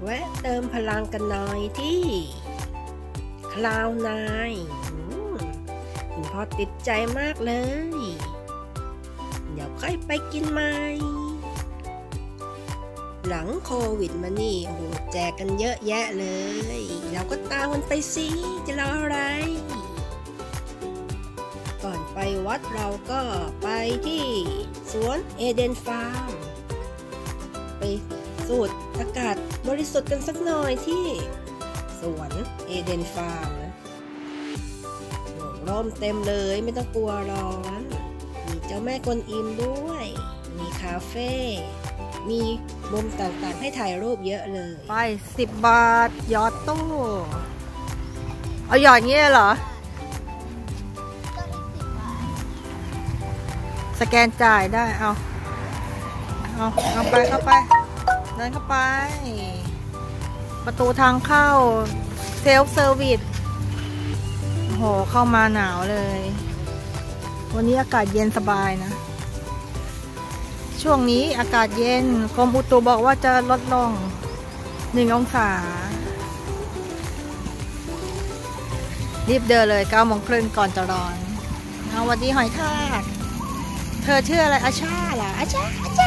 แวะเติมพลังกันหน่อยที่คลาวน์9คุณพ่อติดใจมากเลยเดี๋ยวค่อยไปกินใหม่หลังโควิดมานี่โอ้โหแจกกันเยอะแยะเลยเราก็ตามกันไปสิจะรออะไรก่อนไปวัดเราก็ไปที่สวนเอเดนฟาร์มไปสูดอากาศบริสุทธิ์กันสักหน่อยที่สวนเอเดนฟาร์มนะร่มเต็มเลยไม่ต้องกลัวร้อนมีเจ้าแม่กวนอิมด้วยมีคาเฟ่มีมุมต่างๆให้ถ่ายรูปเยอะเลยไป10 บาทหยอดตู้เอาหยอดเงี้ยเหรอสแกนจ่ายได้เอาไปเข้าไปเดินเข้าไปประตูทางเข้าเซลฟ์เซอร์วิสโอ้โหเข้ามาหนาวเลยวันนี้อากาศเย็นสบายนะช่วงนี้อากาศเย็นกรมอุตุบอกว่าจะลดลง1 องศารีบเดินเลย9 โมงครึ่งก่อนจะร้อนเอาวันดีหอยทากเธอชื่ออะไรอาชาเหรออาชา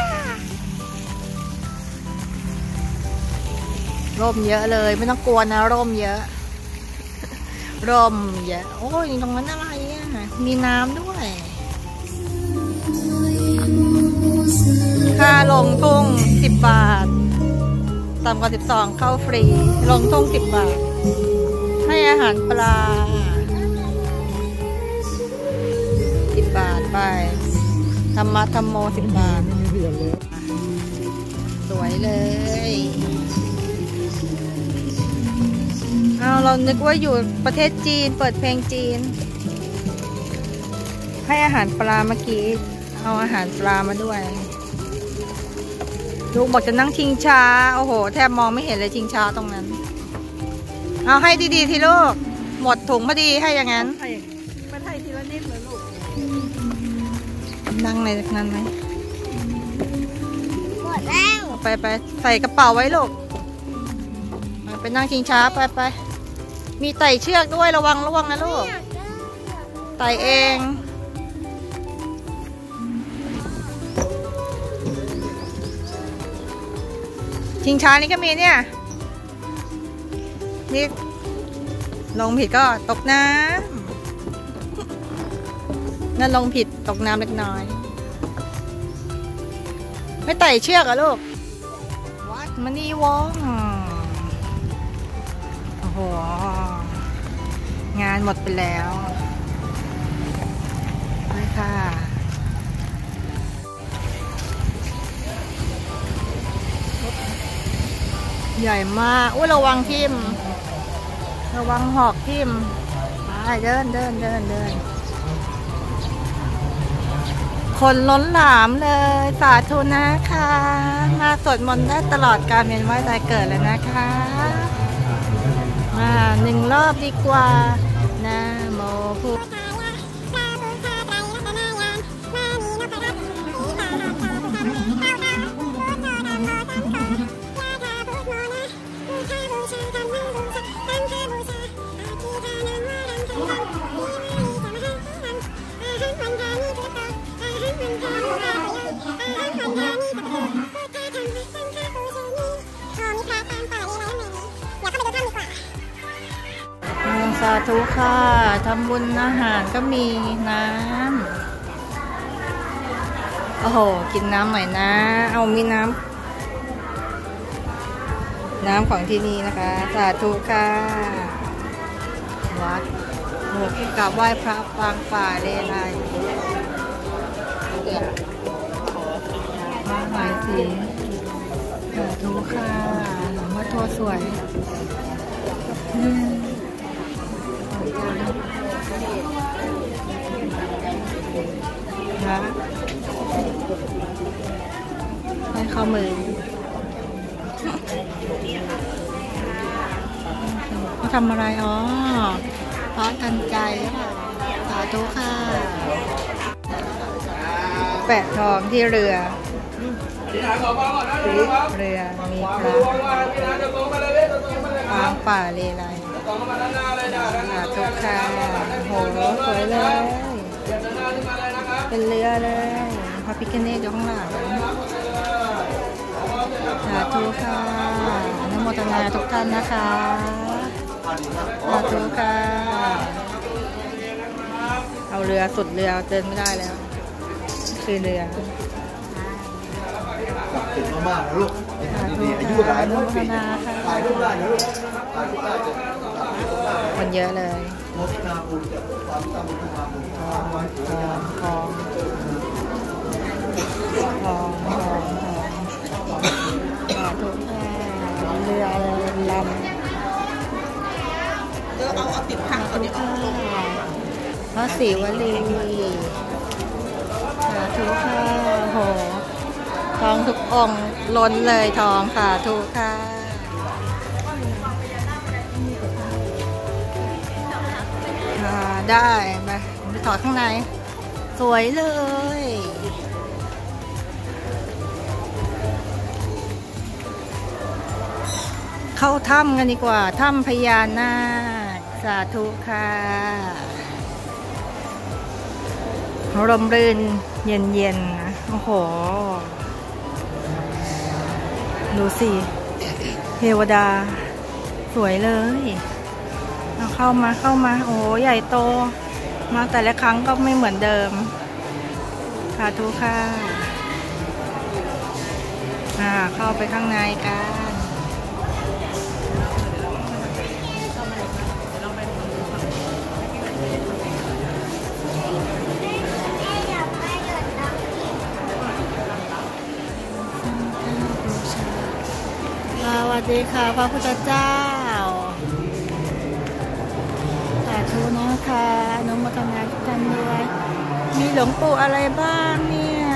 ร่มเยอะเลยไม่ต้องกลัวนะร่มเยอะร่มเยอะโอ้ยตรงนั้นอะไรอ่ะมีน้ำด้วยค่าลงทุ่ง10 บาทต่ำกว่า12เข้าฟรีลงทุ่ง10 บาทให้อาหารปลา10 บาทไปธรรมะธรรมโม10 บาทสวยเลยเอาเรานึกว่าอยู่ประเทศจีนเปิดเพลงจีนให้อาหารปลาเมื่อกี้เอาอาหารปลามาด้วยลูกบอกจะนั่งชิงช้าโอ้โหแทบมองไม่เห็นเลยชิงช้าตรงนั้นเอาให้ดีๆทีลูกหมดถุงพอดีให้อย่างนั้นไม่ให้ทีละนิดเลยลูกนั่งในนั้นไหมหมดแล้วไปใส่กระเป๋าไว้ลูกไปนั่งชิงช้าไปมีไต่เชือกด้วยระวังนะลูกไต่เองชิงช้านี่ก็มีเนี่ยนี่ลงผิดก็ตกน้ำนั่นลงผิดตกน้ำเล็กน้อยไม่ไต่เชือกอะลูกวัดมันนี่วงโอ้โหงานหมดไปแล้วไปค่ะใหญ่มากอุ้ยระวังทิ่มระวังหอกทิ่มไปเดินคนล้นหลามเลยสาธุนะคะมาสวดมนต์ได้ตลอดการเวียนว่ายตายเกิดเลยนะคะมา1 รอบดีกว่านะโมพุทธสาธุค่ะทำบุญอาหารก็มีน้ำโอ้โหกินน้ำหน่อยนะเอามีน้ำของที่นี่นะคะสาธุค่ะวัดโอ้กราบไหว้พระปางป่าเลไลมาหายสีสาธุค่ะหลวงพ่อโทสวยนะให้เข้ามือเขาทำอะไรอ๋อเพราะกันใจสาธุค่ะแปะทองที่เรือเรือมีพระช้างป่าเลไลทุกค่ะโหสวยเลยเป็นเรือเลยพระพิฆเนศอยู่ข้างหลังสาธุค่ะอนุโมทนาทุกท่านนะคะสาธุค่ะเอาเรือสุดเรือเดินไม่ได้แล้วคือเรือติดมากๆนะลูกดีอายุหลายร้อยปีถ่ายรูปได้นะลูกถ่ายรูปได้จะคนเยอะเลยโมทนาบุญจากความตั้งใจมาบุญทองทุกเรือลำเอาติดผักก่อนดิพระศรีวลีสาธุค่ะโหทองทุกองค์ล้นเลยทองค่ะทุกค่ะได้มาไปถอดข้างในสวยเลยเข้าถ้ำกันดีกว่าถ้ำพญานาคสาธุค่ะลมรื่นเย็นๆนะโอ้โหดูสิเทวดาสวยเลยเอาเข้ามาโอ้ใหญ่โตมาแต่ละครั้งก็ไม่เหมือนเดิมสาธุค่ะเข้าไปข้างในกันสวัสดีค่ะพระพุทธเจ้าสาธุนะคะอนุโมทนาทุกท่านด้วยมีหลวงปู่อะไรบ้างเนี่ย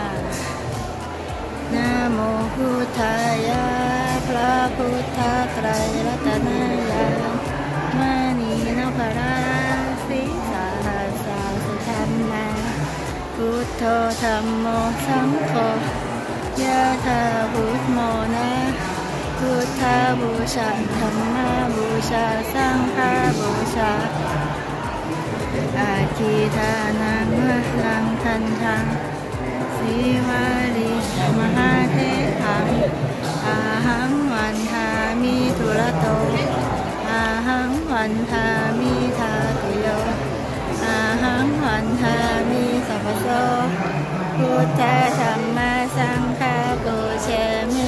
นะโมพุทธายะพระพุทธไตรรัตนญาณมณีนพราศีสาหัสสุธรรมาพุทโธธัมโมสังโฆยะถาพุทโมนะพุทธบูชาธัมมบูชาสังฆบูชาอาทิทานังลังทันทังสีวาลีมหาเทธังอาหังวันทามิทุระโตอาหังวันทามิทาตุโยอาหังวันทามิสัพพโสพุทธธัมมสังฆบูชามิ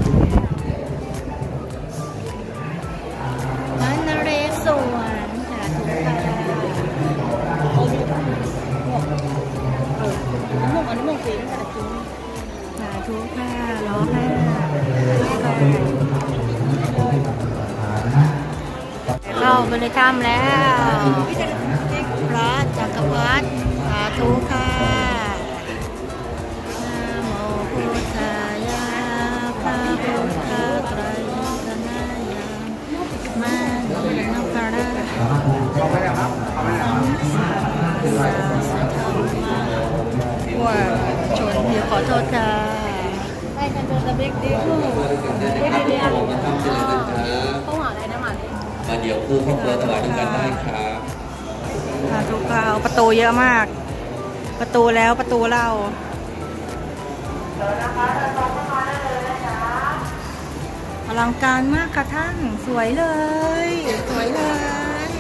ส่วนสาธุค่ะอันนี้สีสาธุค่ะล้อค่ะเข้าไปในถ้ำแล้วพระจักรพรรดิสาธุค่ะนะโมพุทธายะพระพุทธไตรรัตนญาณมานีนพราว่าชนเดี๋ยวขอโทษค่ะได้กันเจอตะเบกดีคู่ไม่ได้เรียนเขาหาอะไรนะมาเดี๋ยวคู่ครอบครัวถวายด้วยกันได้ครับทุกคราวประตูเยอะมากประตูแล้วประตูเล่าอลังการมากค่ะท่านสวยเลยสวยเลย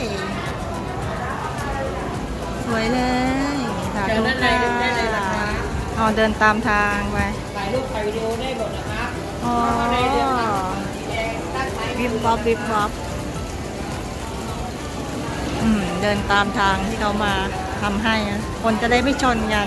สวยเลยสาธุค่ะเดินตามทางไปถ่ายรูปถ่ายวิดีโอได้หมดนะคะอ๋อวิบวับวิบวับเดินตามทางที่เขามาทำให้คนจะได้ไม่ชนกัน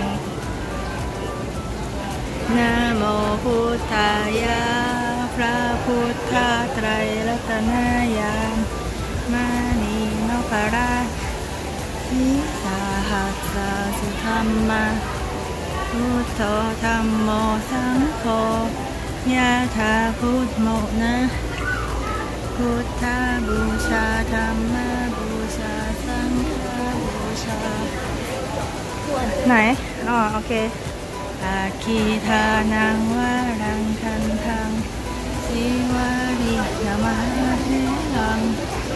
นะโมพุทธายะพระพุทธไตรรัตนญาณมานีนพราศีสาหัสสุธรรมาพุทโธธัมโมสังโฆยะถาพุทโมนะพุทธบูชาธัมมบูชาสังฆบูชาไหนโอเคอาคีทานังวารังคันทังสิวาริยมหาเทลัง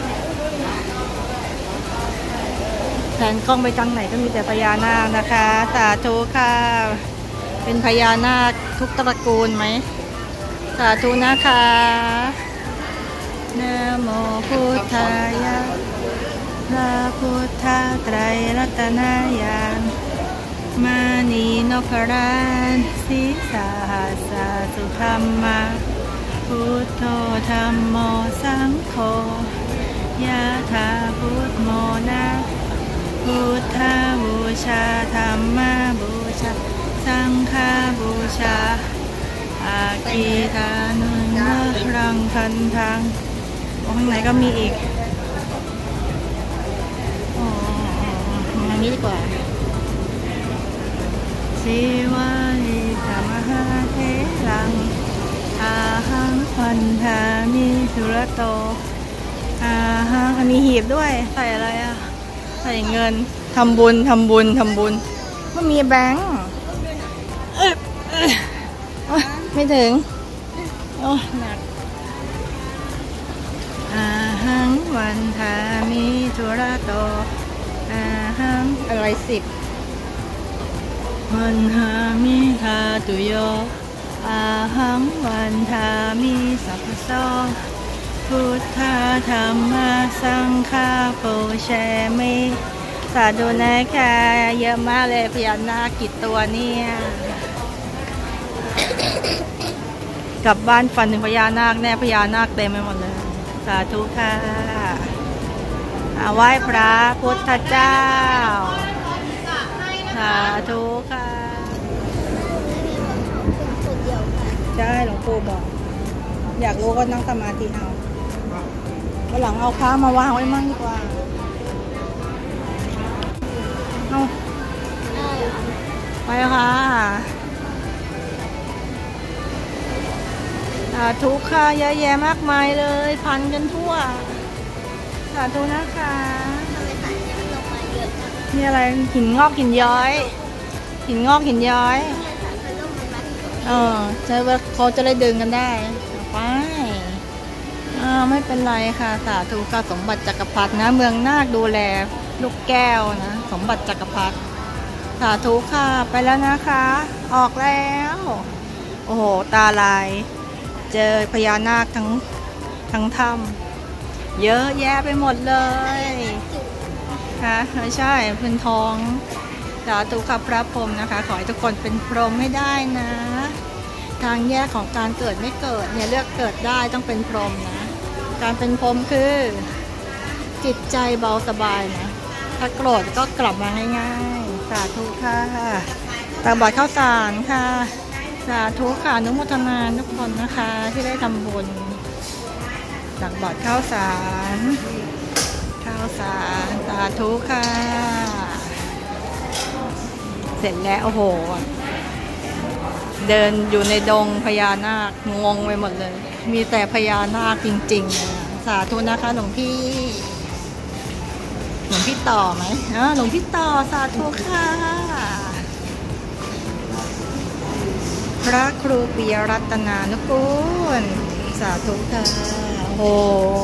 แผนกล้องไปทางไหนก็มีแต่พญานาคนะคะสาธุค่ะเป็นพญานาคทุกตระกูลไหมสาธุนะคะนะโมพุทธายะพระพุทธไตรรัตนญาณมานีนพรัตน์ศีสาสาสุธรรมะพุทโธธัมโมสังโฆยะถาพุทโมนะพุทธบูชาธัมมบูชาสังฆบูชาอาคีทานุวะรังคันทังข้างในก็มีอีกอันนี้ดีกว่าสิวาลิตมหาเทลังอาหังพันธามิสุรโตอาหังมีหีบด้วยใส่อะไรอ่ะใส่เงินทำบุญมันมีแบงค์ไม่ถึงโอ้หนักอาหังวันธามิสุรโตอาหังอะไร10วันธามิธาตุโยอาหังวันธามิสัพพโสพุทธธรรมสังฆาปูเชมิสาธุนะคะเยอะมากเลยพญานาคกี่ตัวเนี่ยกลับบ้านฝันถึงพญานาคแน่พญานาคเต็มไปหมดเลยสาธุค่ะไหว้พระพุทธเจ้าสาธุค่ะใช่หลวงปู่บอกอยากรู้ก็นั่งสมาธิเอาวันหลังเอาพระมาวางไว้มั่งดีกว่าเอาไปค่ะสาธุค่ะเยอะแยะมากมายเลยพันกันทั่วสาธุนะคะนี่อะไรหินงอกหินย้อยหินงอกหินย้อยใช่ว่าเขาจะได้ดึงกันได้ไปไม่เป็นไรค่ะสาธุค่ะสมบัติจักรพรรดินะเมืองนาคดูแลลูกแก้วนะสมบัติจักรพรรดิสาธุค่ะไปแล้วนะคะออกแล้วโอ้โหตาลายเจอพญานาคทั้งถ้ำเยอะแยะไปหมดเลยค่ะไม่ใช่เป็นทองสาธุค่ะพระพรหมนะคะขอให้ทุกคนเป็นพรหมให้ได้นะทางแยกของการเกิดไม่เกิดเนี่ยเลือกเกิดได้ต้องเป็นพรหมนะการเป็นพรหมคือจิตใจเบาสบายนะถ้าโกรธก็กลับมาง่ายๆสาธุค่ะตักบาตรข้าวสารค่ะสาธุค่ะอนุโมทนาทุกคนนะคะที่ได้ทำบุญตักบาตรข้าวสารสาธุค่ะเสร็จแล้วโอ้โหเดินอยู่ในดงพญานาคงงไปหมดเลยมีแต่พญานาคจริงๆสาธุนะคะหลวงพี่ต่อไหมหลวงพี่ต่อสาธุค่ะพระครูปิยรัตนานุกูลสาธุค่ะโอ้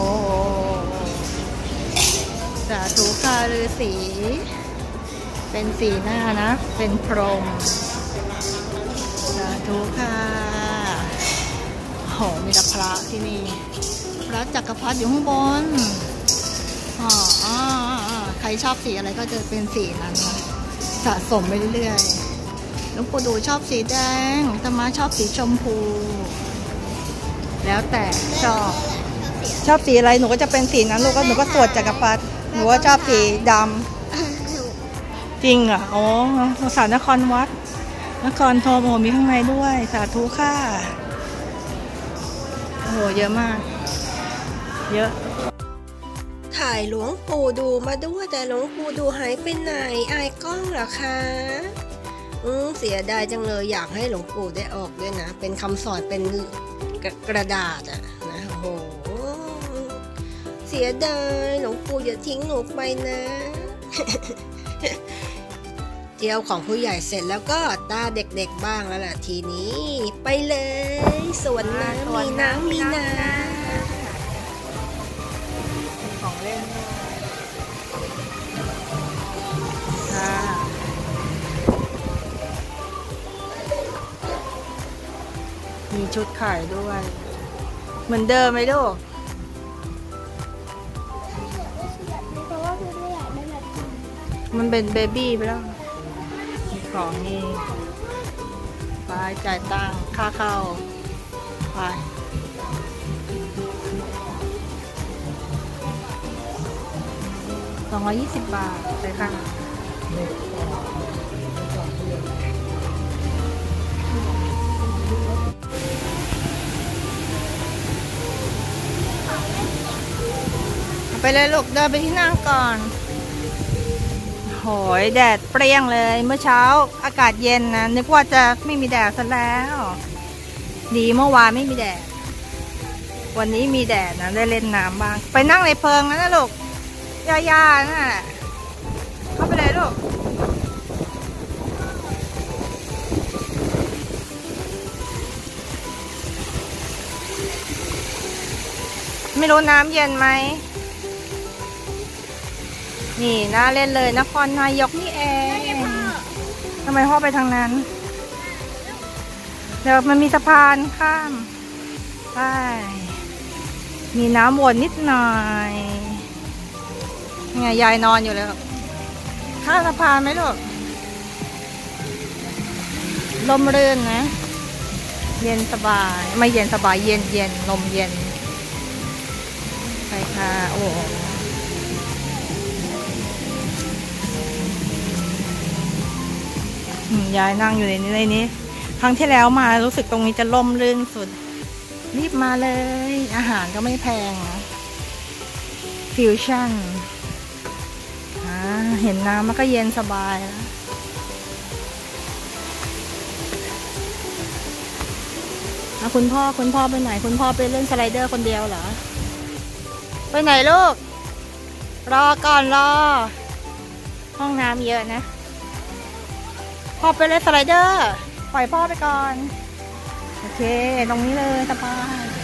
สาธุค่ะฤาษีเป็นสีหน้านะเป็นพรหมสาธุค่ะโหมีแต่พระที่นี่พระจักรพรรดิอยู่ข้างบนใครชอบสีอะไรก็จะเป็นสีนั้นนะสะสมไปเรื่อยๆหลวงปู่ดูชอบสีแดงหลวงตามาชอบสีชมพูแล้วแต่ชอบสีอะไรหนูก็จะเป็นสีนั้นลูกก็หนูก็สวดจักรพรรดิหนูก็ชอบสีดำจริงเหรออ๋อสารนครวัดนครธมมีข้างในด้วยสาธุค่ะโอ้โหเยอะมากเยอะถ่ายหลวงปู่ดูมาด้วยแต่หลวงปู่ดูหายไปไหนอายกล้องเหรอคะเสียดายจังเลยอยากให้หลวงปู่ได้ออกด้วยนะเป็นคำสอนเป็นกระดาษนะโอ้โหเสียดายหลวงปู่อย่าทิ้งหนูไปนะเจียวของผู้ใหญ่เสร็จแล้วก็ตาเด็กๆบ้างแล้วล่ะทีนี้ ไปเลยสวนน้ำมีน้ำมีน้ำของเล่นค่ะมีชุดขายด้วย เหมือนเดิมไหมลูก มันเป็นเบบี้ไปแล้ว มีของนี่ไปจ่ายตังค่าเข้าไป220 บาทไปค่ะไปเลยลูกเดินไปที่นั่งก่อนโหยแดดเปรี้ยงเลยเมื่อเช้าอากาศเย็นนะนึกว่าจะไม่มีแดดซะแล้วดีเมื่อวานไม่มีแดดวันนี้มีแดดนะได้เล่นน้ำบ้างไปนั่งในเพิงนะลูกย่าๆนั่นแหละเข้าไปเลยลูกไม่รู้น้ำเย็นไหมนี่น่าเล่นเลยนครนายกนี่เองทำไมพ่อไปทางนั้นเดี๋ยวมันมีสะพานข้ามไปมีน้ำวนนิดหน่อยไงยายนอนอยู่เลยข้ามสะพานไหมลูกลมรื่นนะเย็นสบายไม่เย็นสบายเย็นเย็นลมเย็นไปค่ะโอ้ยายนั่งอยู่ในนี้ครั้งที่แล้วมารู้สึกตรงนี้จะล่มลื่นสุดรีบมาเลยอาหารก็ไม่แพงนะฟิวชั่นเห็นน้ำมันก็เย็นสบายแล้วคุณพ่อไปไหนคุณพ่อไปเล่นสไลเดอร์คนเดียวเหรอไปไหนลูกรอก่อนรอห้องน้ำเยอะนะพ่อไปเล่นสไลเดอร์ปล่อยพ่อไปก่อนโอเคตรงนี้เลยสบาย